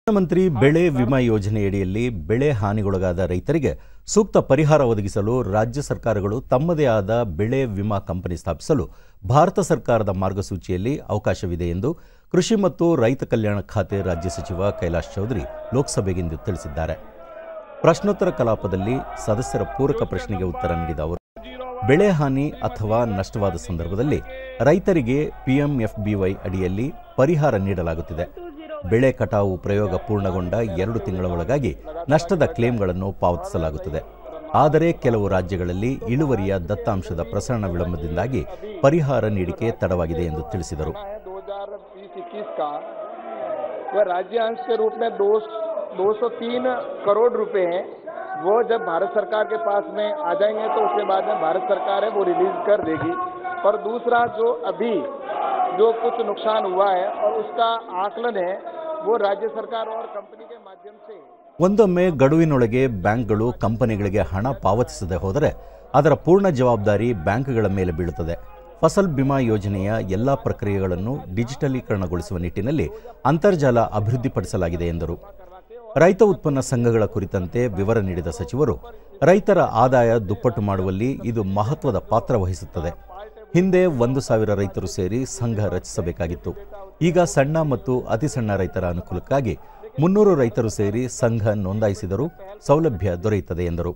ಪ್ರಧಾನಮಂತ್ರಿ ಬೆಳೆ ವಿಮಾ ಯೋಜನೆಯಡಿಯಲ್ಲಿ ಬೆಳೆ ಹಾನಿಗೊಳಗಾದ ರೈತರಿಗೆ ಸೂಕ್ತ ಪರಿಹಾರ ಒದಗಿಸಲು ರಾಜ್ಯ ಸರ್ಕಾರಗಳು ತಮ್ಮದೇ ಆದ ಬೆಳೆ ವಿಮಾ ಕಂಪನಿ ಸ್ಥಾಪಿಸಲು ಭಾರತ ಸರ್ಕಾರದ ಮಾರ್ಗಸೂಚಿಯಲ್ಲಿ ಅವಕಾಶವಿದೆ ಎಂದು ಕೃಷಿ ಮತ್ತು ರೈತ ಕಲ್ಯಾಣ ಖಾತೆ ರಾಜ್ಯ ಸಚಿವ ಕೈಲಾಶ್ ಚೌಧರಿ ಲೋಕಸಭೆಗಿಂದು ತಿಳಿಸಿದ್ದಾರೆ. ಪ್ರಶ್ನೋತ್ತರ ಕಲಾಪದಲ್ಲಿ ಸದಸ್ಯರ ಪೂರಕ ಪ್ರಶ್ನೆಗೆ ಉತ್ತರ ನೀಡಿದ ಅವರು, ಬೆಳೆ ಹಾನಿ ಅಥವಾ ನಷ್ಟವಾದ ಸಂದರ್ಭದಲ್ಲಿ ರೈತರಿಗೆ ಪಿಎಂಎಫ್ಬಿವೈ ಅಡಿಯಲ್ಲಿ ಪರಿಹಾರ ನೀಡಲಾಗುತ್ತಿದೆ. ಬೆಳೆ ಕಟಾವು ಪ್ರಯೋಗ ಪೂರ್ಣಗೊಂಡ 2 ತಿಂಗಳ ಒಳಗಾಗಿ ನಷ್ಟದ ಕ್ಲೇಮ್ಗಳನ್ನು ಪಾವತಿಸಲಾಗುತ್ತದೆ. ಆದರೆ ಕೆಲವು ರಾಜ್ಯಗಳಲ್ಲಿ ಇಳುವರಿಯ ದತ್ತಾಂಶದ ಪ್ರಸರಣ ವಿಳಂಬದಿಂದಾಗಿ ಪರಿಹಾರ ನೀಡಿಕೆ ತಡವಾಗಿದೆ ಎಂದು ತಿಳಿಸಿದರು. 2020-21 का वह राज्यांश के रूप में 203 करोड़ रुपए हैं. वो जब भारत सरकार के पास में आ जाएंगे तो उसके बाद में भारत सरकार है वो रिलीज कर देगी. और दूसरा जो कुछ नुकसान हुआ है और उसका आकलन है वो राज्य सरकार और कंपनी के माध्यम से. ಒಂದೊಮ್ಮೆ ಗಡುವಿನೊಳಗೆ ಬ್ಯಾಂಕ್ಗಳು ಕಂಪನಿಗಳಿಗೆ ಹಣ ಪಾವತಿಸದೆ ಹೋದರೆ ಅದರ ಪೂರ್ಣ ಜವಾಬ್ದಾರಿ ಬ್ಯಾಂಕ್ಗಳ ಮೇಲೆ ಬೀಳುತ್ತದೆ. ಫಸಲ್ ಬಿಮಾ ಯೋಜನೆಯ ಎಲ್ಲಾ ಪ್ರಕ್ರಿಯೆಗಳನ್ನು ಡಿಜಿಟಲೀಕರಣಗೊಳಿಸುವ ನಿಟ್ಟಿನಲ್ಲಿ ಅಂತರ್ಜಾಲ ಅಭಿವೃದ್ಧಿಪಡಿಸಲಾಗಿದೆ ಎಂದರು. ರೈತ ಉತ್ಪನ್ನ ಸಂಘಗಳ ಕುರಿತಂತೆ ವಿವರ ನೀಡಿದ ಸಚಿವರು, ರೈತರ ಆದಾಯ ದುಪ್ಪಟ್ಟು ಮಾಡುವಲ್ಲಿ ಇದು ಮಹತ್ವದ ಪಾತ್ರ ವಹಿಸುತ್ತದೆ. ಹಿಂದೆ 1,000 ರೈತರು ಸೇರಿ ಸಂಘ ರಚಿಸಬೇಕಾಗಿತ್ತು. ಈಗ ಸಣ್ಣ ಮತ್ತು ಅತಿ ಸಣ್ಣ ರೈತರ ಅನುಕೂಲಕ್ಕಾಗಿ 300 ರೈತರು ಸೇರಿ ಸಂಘ ನೋಂದಾಯಿಸಿದರೂ ಸೌಲಭ್ಯ ದೊರೆಯುತ್ತದೆ ಎಂದರು.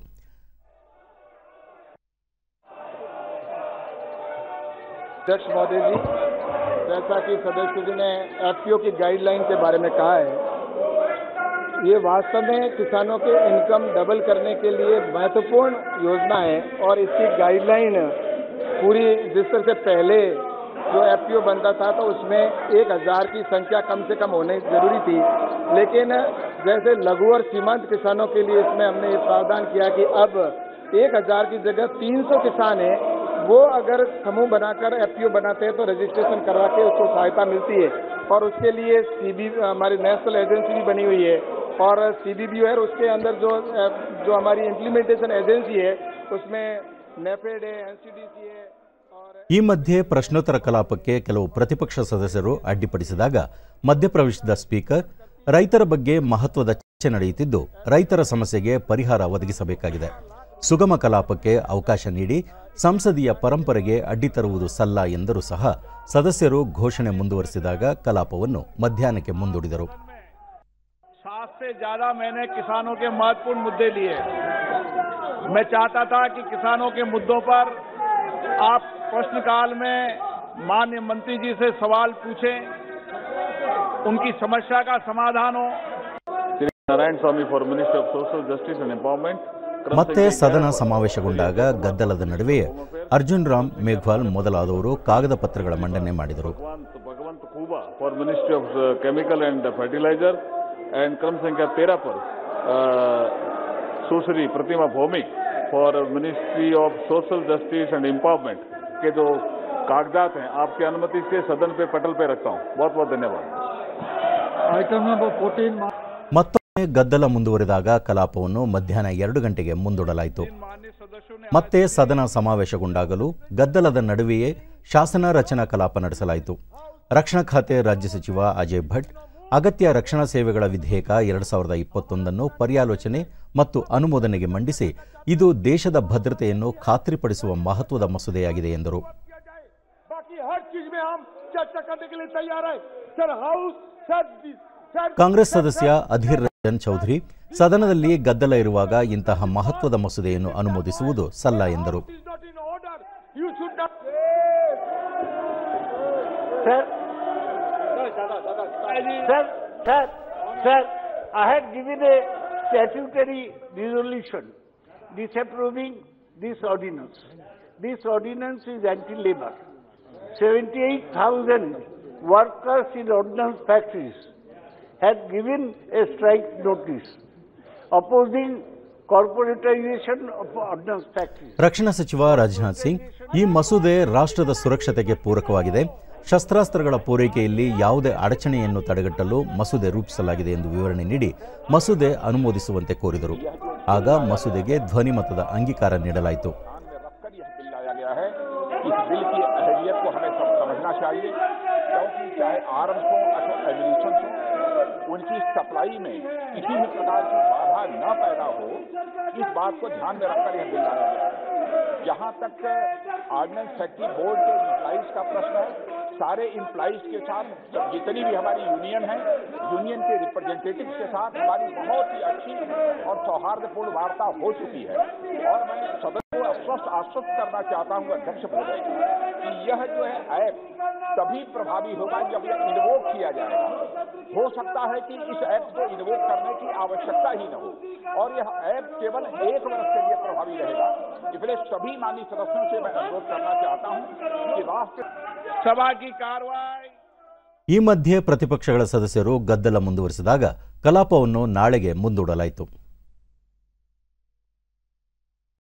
अध्यक्ष महोदय जी, जैसा कि सदस्य जी ने एफपीओ की गाइडलाइन के बारे में कहा है, ये वास्तव में किसानों के इनकम डबल करने के लिए महत्वपूर्ण योजना है. और इसकी गाइडलाइन पूरी जिस तरह से पहले जो एफपीओ बनता था तो उसमें 1000 की संख्या कम से कम होनी जरूरी थी. लेकिन जैसे लघु और सीमांत किसानों के लिए इसमें हमने ये प्रावधान किया कि अब 1000 की जगह 300 किसान हैं, वो अगर समूह बनाकर एफपीओ बनाते हैं तो रजिस्ट्रेशन करवा के उसको सहायता मिलती है. और उसके लिए सीबी हमारी नेशनल एजेंसी भी बनी हुई है और सीबीबी है. उसके अंदर जो हमारी इम्प्लीमेंटेशन एजेंसी है उसमें नेफेड है, एनसीडीसी है. ಈ ಮಧ್ಯೆ ಪ್ರಶ್ನೋತ್ತರ ಕಲಾಪಕ್ಕೆ ಕೆಲವು ಪ್ರತಿಪಕ್ಷ ಸದಸ್ಯರು ಅಡ್ಡಿಪಡಿಸಿದಾಗ ಮಧ್ಯಪ್ರವೇಶಿಸಿದ ಸ್ಪೀಕರ್, ರೈತರ ಬಗ್ಗೆ ಮಹತ್ವದ ಚರ್ಚೆ ನಡೆಯುತ್ತಿದ್ದು ರೈತರ ಸಮಸ್ಯೆಗೆ ಪರಿಹಾರ ಒದಗಿಸಬೇಕಾಗಿದೆ. ಸುಗಮ ಕಲಾಪಕ್ಕೆ ಅವಕಾಶ ನೀಡಿ ಸಂಸದೀಯ ಪರಂಪರೆಗೆ ಅಡ್ಡಿ ತರುವುದು ಸಲ್ಲ ಎಂದರೂ ಸಹ ಸದಸ್ಯರು ಘೋಷಣೆ ಮುಂದುವರೆಸಿದಾಗ ಕಲಾಪವನ್ನು ಮಧ್ಯಾಹ್ನಕ್ಕೆ ಮುಂದೂಡಿದರು. 7 से ज्यादा मैंने किसानों के महत्वपूर्ण मुद्दे लिए. मैं चाहता था कि किसानों के मुद्दों पर आप प्रश्नकाल में माननीय मंत्री जी से सवाल पूछें, उनकी समस्या का समाधान हो. Narayana Swamy for minister of social justice and empowerment. ಮತ್ತೆ ಸದನ ಸಮಾವೇಶಗೊಂಡಾಗ ಗದ್ದಲದ ನಡುವೆಯೇ ಅರ್ಜುನ್ ರಾಮ್ ಮೇಘ್ವಾಲ್ ಮೊದಲಾದವರು ಕಾಗದ ಪತ್ರಗಳ ಮಂಡನೆ ಮಾಡಿದರು. Bhagwanth Khuba for ministry of chemical and fertilizer and क्रम संख्या 13 पर Sushri Pratima Bhowmik for ministry of social justice and empowerment के जो कागजात हैं आपकी अनुमति से सदन पे पटल पे रखता हूँ. बहुत बहुत धन्यवाद. Item number 14. ಮತ್ತೊಮ್ಮೆ ಗದ್ದಲ ಮುಂದುವರೆದಾಗ ಕಲಾಪವನ್ನು ಮಧ್ಯಾಹ್ನ 2 ಗಂಟೆಗೆ ಮುಂದೂಡಲಾಯಿತು. ಮತ್ತೆ ಸದನ ಸಮಾವೇಶಗೊಂಡಾಗಲೂ ಗದ್ದಲದ ನಡುವೆಯೇ ಶಾಸನ ರಚನಾ ಕಲಾಪ ನಡೆಸಲಾಯಿತು. ರಕ್ಷಣಾ ಖಾತೆ ರಾಜ್ಯ ಸಚಿವ ಅಜಯ್ ಭಟ್ ಅಗತ್ಯ ರಕ್ಷಣಾ ಸೇವೆಗಳ ವಿಧೇಯಕ 2021 ಪರ್ಯಾಲೋಚನೆ ಮತ್ತು ಅನುಮೋದನೆಗೆ ಮಂಡಿಸಿ, ಇದು ದೇಶದ ಭದ್ರತೆಯನ್ನು ಖಾತ್ರಿಪಡಿಸುವ ಮಹತ್ವದ ಮಸೂದೆಯಾಗಿದೆ ಎಂದರು. ಕಾಂಗ್ರೆಸ್ ಸದಸ್ಯ ಅಧೀರ್ ರಂಜನ್ ಚೌಧರಿ, ಸದನದಲ್ಲಿ ಗದ್ದಲ ಇರುವಾಗ ಇಂತಹ ಮಹತ್ವದ ಮಸೂದೆಯನ್ನು ಅನುಮೋದಿಸುವುದು ಸಲ್ಲ ಎಂದರು. Sir, I had given a statutory resolution disapproving this ordinance. This ordinance is anti-labor. 78,000 workers in ordnance factories had given a strike notice opposing corporatization of ordnance factories. ರಕ್ಷಣಾ ಸಚಿವ ರಾಜನಾಥ್ ಸಿಂಗ್, ಈ ಮಸೂದೆ ರಾಷ್ಟ್ರದ ಸುರಕ್ಷತೆಗೆ ಪೂರಕವಾಗಿದೆ. ಶಸ್ತ್ರಾಸ್ತ್ರಗಳ ಪೂರೈಕೆಯಲ್ಲಿ ಯಾವುದೇ ಅಡಚಣೆಯನ್ನು ತಡೆಗಟ್ಟಲು ಮಸೂದೆ ರೂಪಿಸಲಾಗಿದೆ ಎಂದು ವಿವರಣೆ ನೀಡಿ ಮಸೂದೆ ಅನುಮೋದಿಸುವಂತೆ ಕೋರಿದರು. ಆಗ ಮಸೂದೆಗೆ ಧ್ವನಿಮತದ ಅಂಗೀಕಾರ ನೀಡಲಾಯಿತು. उनकी सप्लाई में किसी भी प्रकार की बाधा न पैदा हो, इस बात को ध्यान में रखकर यह बिल लाया गया है। जहां तक ऑर्डिनेंस फैक्ट्री बोर्ड के इम्प्लाइज का प्रश्न है, सारे इम्प्लाइज के साथ जितनी भी हमारी यूनियन है, यूनियन के रिप्रेजेंटेटिव्स के साथ हमारी बहुत ही अच्छी और सौहार्दपूर्ण वार्ता हो चुकी है। और मैं सदन को आश्वस्त करना चाहता हूं अध्यक्ष महोदय कि यह जो है ऐप तभी प्रभावी होगा जब यह इन्वोक किया जाएगा। हो सकता है कि इस ऐप को इन्वोक करने की आवश्यकता ही न हो और यह ऐप केवल 1 वर्ष के लिए प्रभावी रहेगा। इसलिए सभी माननीय सदस्यों से मैं अनुरोध करना चाहता हूं कि राष्ट्रसभा की कार्रवाई। ಈ ಮಧ್ಯೆ ಪ್ರತಿಪಕ್ಷಗಳ ಸದಸ್ಯರು ಗದ್ದಲ ಮುಂದುವರಿಸಿದಾಗ ಕಲಾಪವನ್ನು ನಾಳೆಗೆ ಮುಂದೂಡಲಾಯಿತು.